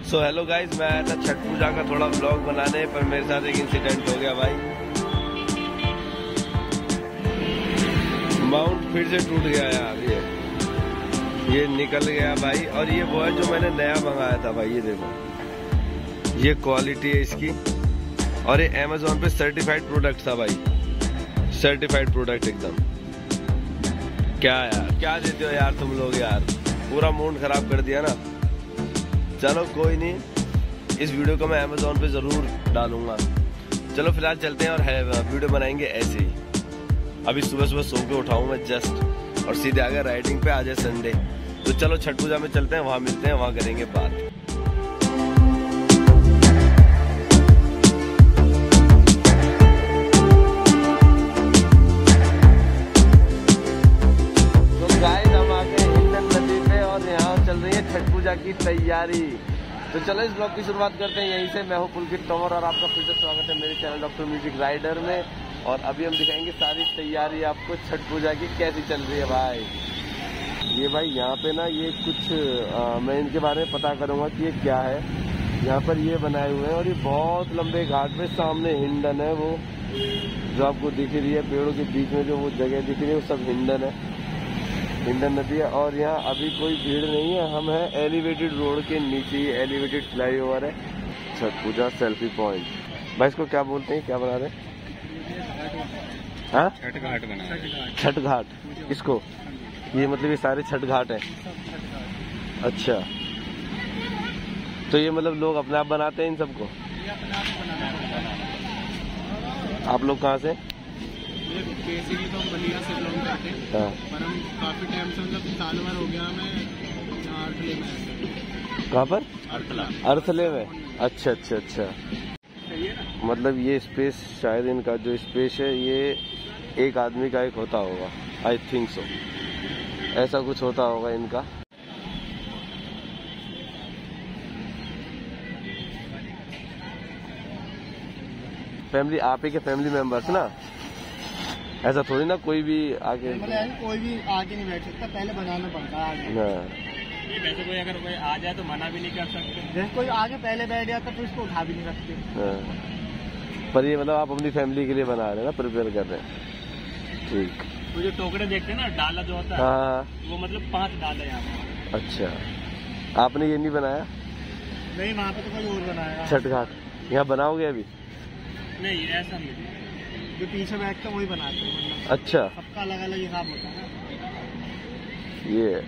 So hello guys, मैं आया था छठ पूजा का थोड़ा व्लॉग बनाने, पर मेरे साथ एक इंसिडेंट हो गया भाई। माउंट फिर से टूट गया यार, ये निकल गया भाई। और ये वो है जो मैंने नया मंगाया था भाई, ये देखो, ये क्वालिटी है इसकी। और ये अमेज़ॉन पे सर्टिफाइड प्रोडक्ट था भाई, सर्टिफाइड प्रोडक्ट एकदम। क्या यार, क्या देते हो यार तुम लोग यार, पूरा मूड खराब कर दिया ना। चलो कोई नहीं, इस वीडियो को मैं अमेज़ॉन पे ज़रूर डालूंगा। चलो फिलहाल चलते हैं और वीडियो बनाएंगे ऐसे ही। अभी सुबह सुबह सो के उठाऊँ मैं जस्ट, और सीधे आ गया राइडिंग पे। आज है संडे, तो चलो छठ पूजा में चलते हैं, वहाँ मिलते हैं, वहाँ करेंगे बात। छठ पूजा की तैयारी। तो चलो इस ब्लॉग की शुरुआत करते हैं यहीं से। मैं हूं पुलकित तोमर और आपका फिर से स्वागत है मेरे चैनल डॉक्टर म्यूजिक राइडर में। और अभी हम दिखाएंगे सारी तैयारी आपको छठ पूजा की कैसी चल रही है भाई। ये भाई यहाँ पे ना ये कुछ मैं इनके बारे में पता करूँगा कि ये क्या है। यहाँ पर ये बनाए हुए हैं और ये बहुत लंबे घाट पे सामने हिंडन है, वो जो आपको दिख रही है पेड़ों के बीच में जो वो जगह दिख रही है, वो सब हिंडन है, हिंडन नदी है। और यहाँ अभी कोई भीड़ नहीं है, हम हैं एलिवेटेड रोड के नीचे, एलिवेटेड फ्लाईओवर है। छठ पूजा सेल्फी पॉइंट भाई, इसको क्या बोलते हैं, क्या बना रहे हैं? हाँ, छठ घाट बना, छठ घाट इसको, ये मतलब ये सारे छठ घाट है। अच्छा, तो ये मतलब लोग अपने आप बनाते हैं इन सबको? आप लोग कहाँ से? बेसिकली तो हम बलिया से बिलोंग करते हैं, पर हम काफी टाइम से, मतलब साल भर हो गया हमें अर्थले में। कहाँ पर? अर्थले में। अच्छा अच्छा अच्छा, मतलब ये स्पेस शायद इनका जो स्पेस है ये एक आदमी का एक होता होगा, आई थिंक सो, ऐसा कुछ होता होगा इनका। फैमिली, आप ही के फैमिली मेंबर्स ना? ऐसा थोड़ी ना कोई भी आगे, कोई भी आगे नहीं बैठ सकता, पहले बनाना पड़ता है आगे। वैसे कोई अगर कोई आ जाए तो मना भी नहीं कर सकते, जैसे कोई आगे पहले बैठ जाता तो इसको उठा भी नहीं सकते। पर ये मतलब आप अपनी फैमिली के लिए बना रहे हैं ना, प्रिपेयर कर रहे हैं, ठीक। तो जो टोकरे देखते हैं ना, डाला जो होता है, हाँ, वो मतलब 5 डाला है यहाँ पर। अच्छा, आपने ये नहीं बनाया? नहीं, वहाँ पे तो कोई और बनाया। छठ घाट यहाँ बनाओगे अभी? नहीं, ऐसा नहीं, जो पीछे बैठता वही बनाते हैं, मतलब। अच्छा, सबका अलग अलग हिसाब होता है। ये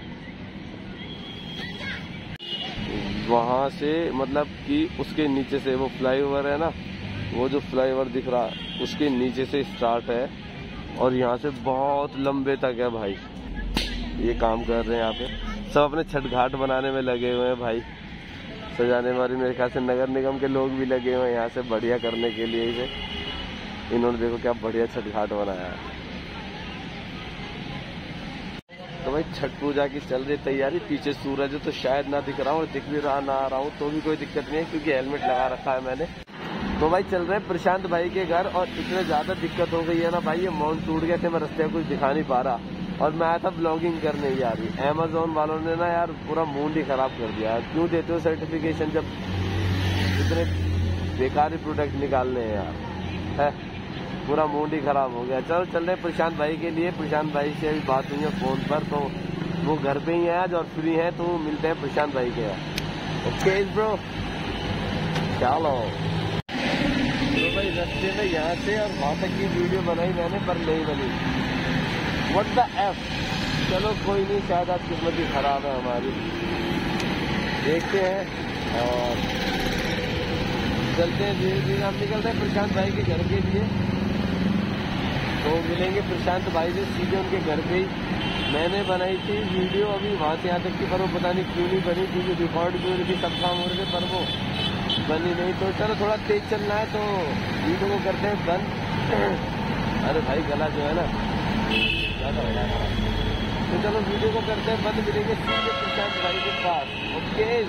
वहाँ से मतलब कि उसके नीचे से वो फ्लाईओवर है ना, वो जो फ्लाईओवर दिख रहा है उसके नीचे से स्टार्ट है और यहाँ से बहुत लंबे तक है भाई। ये काम कर रहे हैं यहाँ पे सब, अपने छठ घाट बनाने में लगे हुए हैं भाई, सजाने वाली। मेरे ख्याल से नगर निगम के लोग भी लगे हुए हैं यहाँ से बढ़िया करने के लिए इसे। इन्होंने देखो क्या बढ़िया छठ घाट बनाया है। तो भाई छठ पूजा की चल रही तैयारी। पीछे सूरज है तो शायद ना दिख रहा हूँ, और दिख भी रहा ना आ रहा हूँ तो भी कोई दिक्कत नहीं है, क्योंकि हेलमेट लगा रखा है मैंने। तो भाई चल रहे हैं प्रशांत भाई के घर, और इतने ज्यादा दिक्कत हो गई है ना भाई, ये माउंट टूट गए थे, मैं रास्ते में कुछ दिखा नहीं पा रहा, और मैं आया था ब्लॉगिंग करने यार। अमेज़ॉन वालों ने ना यार पूरा मूड ही खराब कर दिया। क्यों देते हो सर्टिफिकेशन जब इतने बेकार प्रोडक्ट निकालने हैं यार, है? पूरा मूड ही खराब हो गया। चलो चल रहे प्रशांत भाई के लिए। प्रशांत भाई से अभी बात हुई है फोन पर, तो वो घर पे ही है आज और फ्री है, तो मिलते हैं प्रशांत भाई के यहाँ। ओके ब्रो, चलो। तो भाई रास्ते में यहाँ से और वहाँ तक की वीडियो बनाई मैंने, पर नहीं बनी। What the F. चलो कोई नहीं, शायद आज किस्मत ही खराब है हमारी, देखते हैं और चलते हैं धीरे धीरे। हम निकलते हैं प्रशांत भाई के घर के लिए, तो मिलेंगे प्रशांत भाई से सीधे उनके घर पे ही। मैंने बनाई थी वीडियो अभी वहाँ से यहाँ तक की, पर वो पता नहीं क्यों नहीं बनी, क्योंकि रिकॉर्ड भी हो रही थी, सब काम हो रहे थे, पर वो बनी नहीं। तो चलो थोड़ा तेज चलना है, तो वीडियो को करते हैं बंद। अरे भाई गला जो है ना ज़्यादा हो रहा है, तो चलो वीडियो को करते हैं बंद। मिलेंगे सीधे प्रशांत भाई के पास। ओके,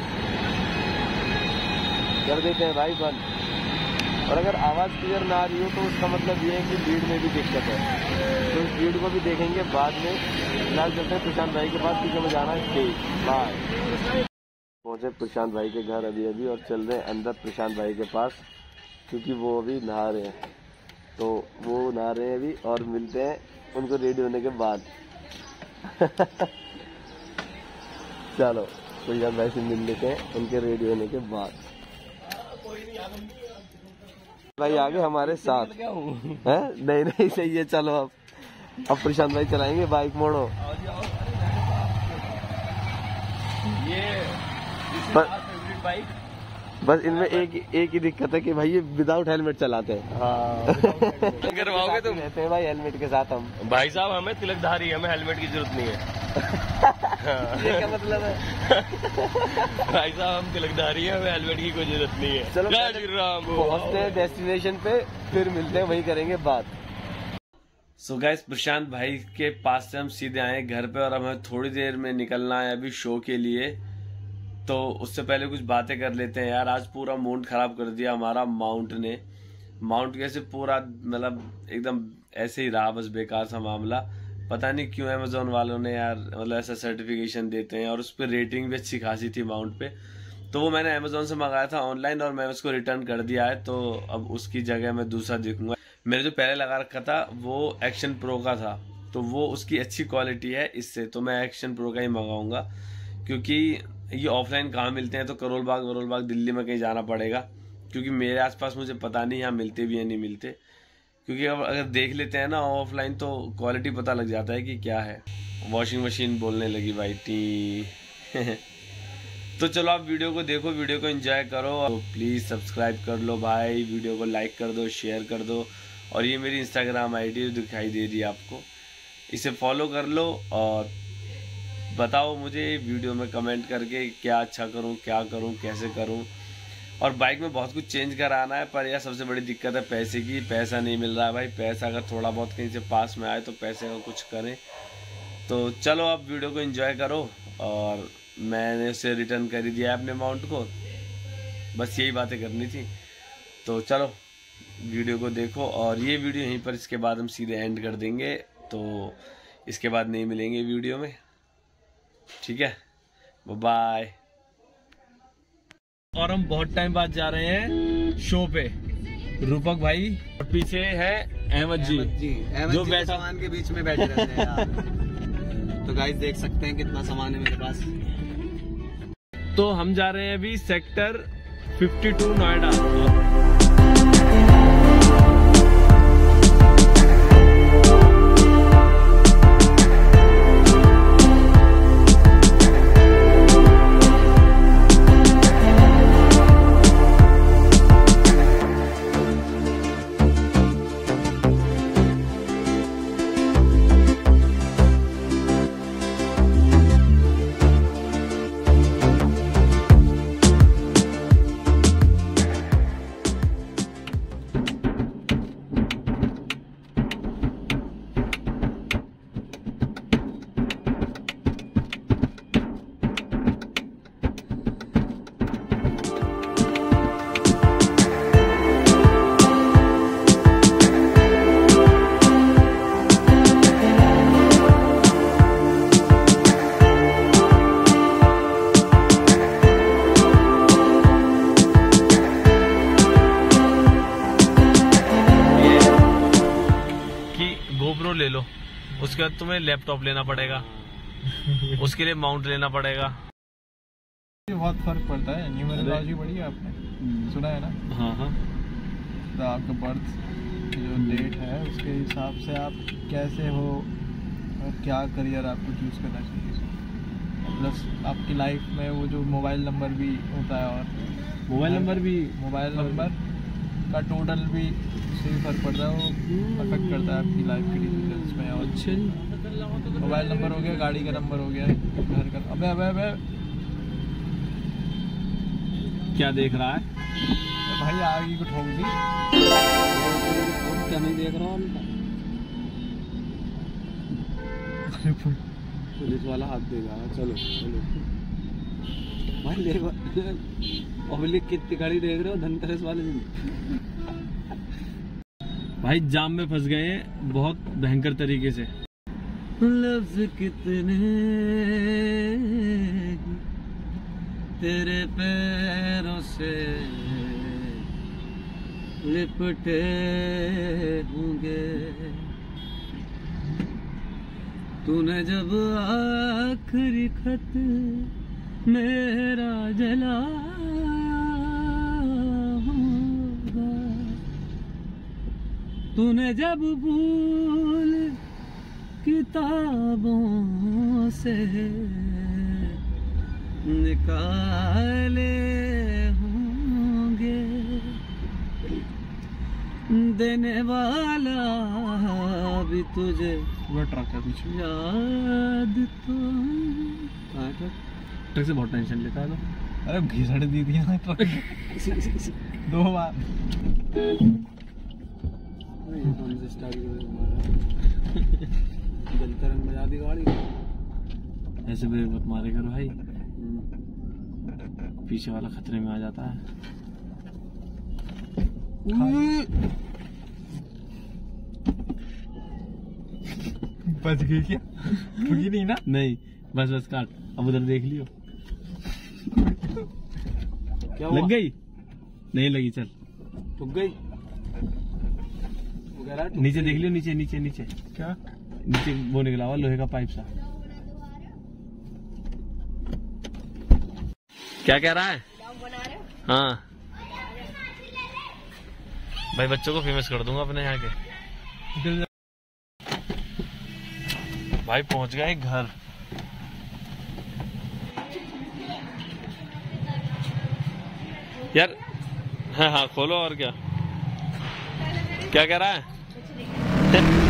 कर देते हैं भाई बंद। और अगर आवाज़ क्लियर ना आ रही हो तो उसका मतलब ये है कि भीड़ में भी दिक्कत है, तो इस भीड़ को भी देखेंगे बाद में। फिलहाल चलते हैं प्रशांत भाई के पास, क्योंकि हमें जाना है स्टेज। बाय। पहुंचे प्रशांत भाई के घर अभी और चल रहे हैं अंदर प्रशांत भाई के पास, क्योंकि वो अभी नहा रहे हैं। तो वो नहा रहे हैं अभी और मिलते हैं उनको रेडी होने के बाद। चलो प्रशांत भाई से मिल लेते हैं उनके रेडी होने के बाद। भाई आगे हमारे साथ है? नहीं सही है। चलो अब प्रशांत भाई चलाएंगे बाइक। मोड़ो ये बाइक। बस इनमें एक ही दिक्कत है कि भाई ये विदाउट हेलमेट चलाते हैं। हाँ। करवाओगे तुम? रहते हैं भाई हेलमेट के साथ हम। भाई साहब हमें तिलकधारी, हमें हेलमेट की जरूरत नहीं है। ये क्या मतलब है? भाई साहब हम तिलकधारी हैं, हमें हेलमेट की कोई जरूरत नहीं है। चलो पहुंचते हैं डेस्टिनेशन पे, फिर मिलते हैं, वहीं करेंगे बात। सो गाइस प्रशांत भाई के पास से हम सीधे आए घर पे और हमें थोड़ी देर में निकलना है अभी शो के लिए। तो उससे पहले कुछ बातें कर लेते हैं यार। आज पूरा मूड खराब कर दिया हमारा माउंट ने। माउंट कैसे पूरा मतलब एकदम ऐसे ही रहा, बस बेकार सा मामला। पता नहीं क्यों अमेजोन वालों ने यार मतलब ऐसा सर्टिफिकेशन देते हैं और उस पर रेटिंग भी अच्छी खासी थी माउंट पे। तो वो मैंने अमेजोन से मंगाया था ऑनलाइन और मैंने उसको रिटर्न कर दिया है। तो अब उसकी जगह मैं दूसरा देखूंगा। मैंने जो पहले लगा रखा था वो एक्शन प्रो का था, तो वो उसकी अच्छी क्वालिटी है इससे, तो मैं एक्शन प्रो का ही मंगाऊंगा। क्योंकि ये ऑफलाइन कहाँ मिलते हैं, तो करोल बाग दिल्ली में कहीं जाना पड़ेगा। क्योंकि मेरे आसपास मुझे पता नहीं यहाँ मिलते भी या नहीं मिलते। क्योंकि अब अगर देख लेते हैं ना ऑफलाइन तो क्वालिटी पता लग जाता है कि क्या है। वॉशिंग मशीन बोलने लगी भाई टी। तो चलो आप वीडियो को देखो, वीडियो को एंजॉय करो। तो प्लीज़ सब्सक्राइब कर लो भाई, वीडियो को लाइक कर दो, शेयर कर दो। और ये मेरी इंस्टाग्राम आईडी दिखाई दे रही है आपको, इसे फॉलो कर लो। और बताओ मुझे वीडियो में कमेंट करके क्या अच्छा करूं, क्या करूं, कैसे करूं। और बाइक में बहुत कुछ चेंज कराना है, पर यार सबसे बड़ी दिक्कत है पैसे की। पैसा नहीं मिल रहा है भाई। पैसा अगर थोड़ा बहुत कहीं से पास में आए तो पैसे का कुछ करें। तो चलो आप वीडियो को एंजॉय करो। और मैंने उसे रिटर्न कर ही दिया है अपने अमाउंट को, बस यही बातें करनी थी। तो चलो वीडियो को देखो। और ये वीडियो यहीं पर इसके बाद हम सीधे एंड कर देंगे, तो इसके बाद नहीं मिलेंगे वीडियो में, ठीक है? बाय। और हम बहुत टाइम बाद जा रहे हैं शो पे। रूपक भाई और पीछे है अहमद जी जो बैठा सामान के बीच में बैठे रहते हैं यार। तो गाइस देख सकते हैं कितना सामान है मेरे पास। तो हम जा रहे हैं अभी सेक्टर 52 नोएडा। गोप्रो ले लो, उसके बाद तुम्हें लैपटॉप लेना पड़ेगा, उसके लिए माउंट लेना पड़ेगा। बहुत फर्क पड़ता है। न्यूमरोलॉजी पढ़ी है आपने? सुना है ना? हाँ। तो आपका बर्थ जो डेट है उसके हिसाब से आप कैसे हो और क्या करियर आपको चूज करना चाहिए। प्लस आपकी लाइफ में वो जो मोबाइल नंबर भी होता है, और मोबाइल नंबर का टोटल भी उससे फर्क पड़ता है। वो अफेक्ट करता है आपकी लाइफ के डिसीजंस में। और अच्छे मोबाइल नंबर हो गया, गाड़ी का नंबर हो गया, घर का। अबे क्या देख रहा है भाई? आगे को ठोक दी। क्या नहीं देख रहा हूँ? पुलिस वाला हाथ देगा। चलो भाई पब्लिक कितनी गाड़ी देख रहे हो धनतेरस वाले दिन। भाई जाम में फंस गए हैं बहुत भयंकर तरीके से। लफ्ज कितने तेरे पैरों से लिपटे होंगे। तूने जब आखिरी खत मेरा जलाया होगा, तूने जब भूल किताबों से निकाले होंगे, देने वाला भी तुझे वो ट्रक है पीछे। याद तो ट्रक से बहुत टेंशन लेता है। अरे घिसड़ दी थी ना ट्रक 2 बार। जलता रंग बजा दी गाड़ी। ऐसे ब्रेक मत मारे करो भाई, पीछे वाला खतरे में आ जाता है। बच गई क्या? ठुकी नहीं ना? नहीं, बस बस काट। अब उधर देख लियो। क्या लग गई? नहीं लगी, चल ठुक गई। नीचे देख लियो, नीचे नीचे नीचे। क्या नीचे वो निकला हुआ लोहे का पाइप सा। क्या कह रहा है? हाँ भाई, बच्चों को फेमस कर दूंगा अपने यहाँ के। भाई पहुंच गए घर। यार हाँ हाँ खोलो। और क्या क्या कह रहा है?